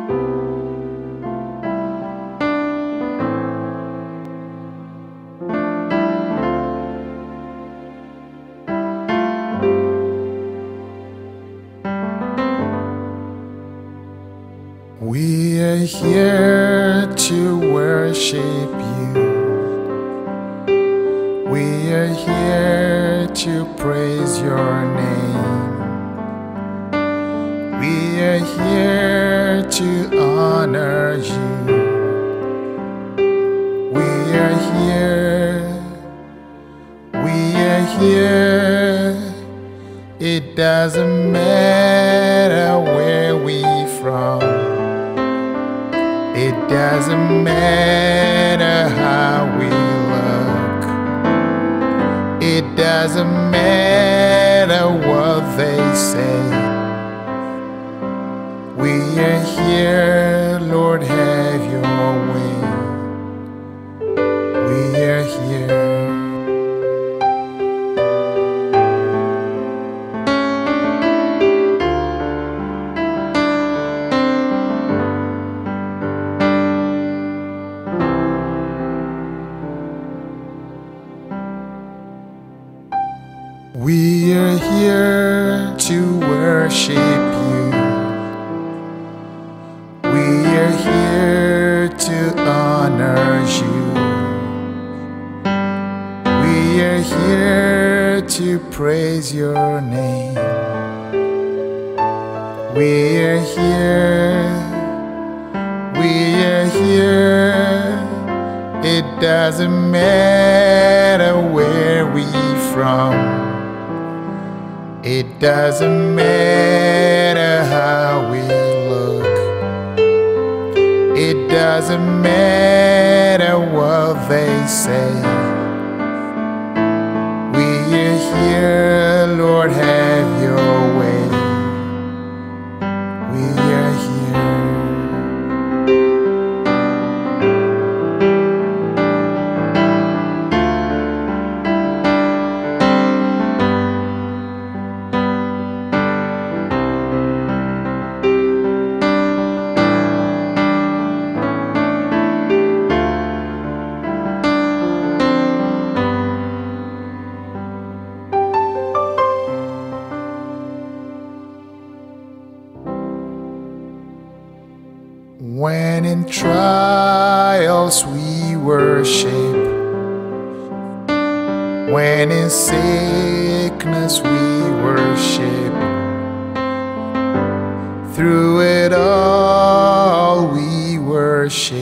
We are here to worship you. We are here to praise your name. We are here to honor you. We are here. We are here. It doesn't matter where we from. It doesn't matter how we look. It doesn't matter what they say. We are here, Lord, have your way. We are here. We are here to worship you. We are here to honor you. We are here to praise your name. We are here. We are here. It doesn't matter where we from. It doesn't matter how we look. It doesn't matter what they say. We are here, Lord, have your way. We are here. When in trials we worship, when in sickness we worship, through it all we worship.